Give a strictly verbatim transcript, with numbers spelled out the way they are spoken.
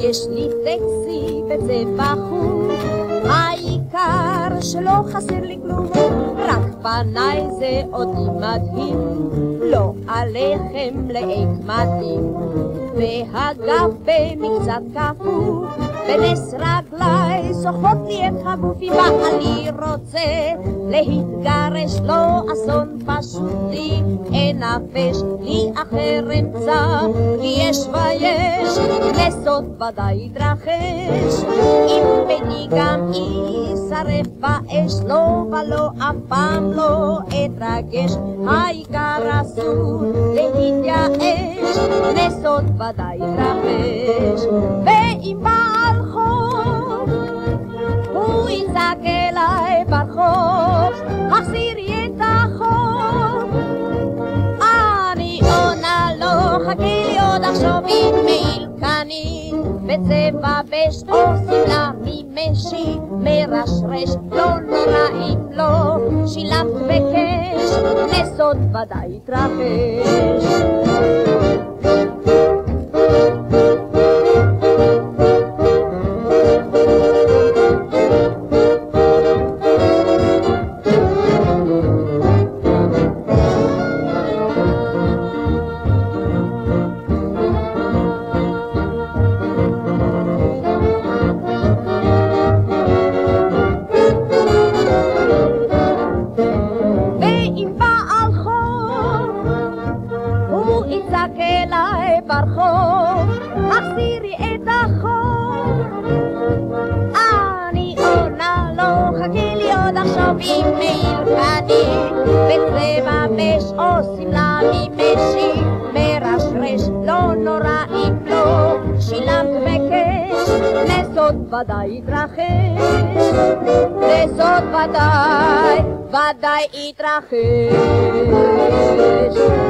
יש לי טקסי בצבע חום, העיקר שלא חסר לי כלום, רק פניי זה אותי מדהים, לא עליכם לעקמדים, והגב במקצת כפוף, בנס רגליי סוחבות לי את הגוף, אם אני רוצה להתגרש לא אסון פשוט לי, אנפש לי אחר אמצע, כי יש ויש נסות ודאי יתרחש, אם בני גם ישרף באש לא ולא אף פעם לא אתרגש, העיקר אסור להתייאש, נסות ודאי יתרחש. ואם בעל חוב הוא יזעק אליי ברחוב, החזירי את החוב, אני עונה לו חכי לי עוד עכשיו עם מעיל קנין בצבע בש או שמלה ממשי מרשרש, לא נורא אם לא שילמת בקש, נסות ודאי יתרחש. ברחוב, החזירי את החוב, אני עונה לו חכי לי עוד עכשיו עם מעיל קנין בצבע בש או שמלה ממשי מרשרש, לא נורא אם לא שילמת בקש, נסות ודאי יתרחש, נסות ודאי ודאי יתרחש.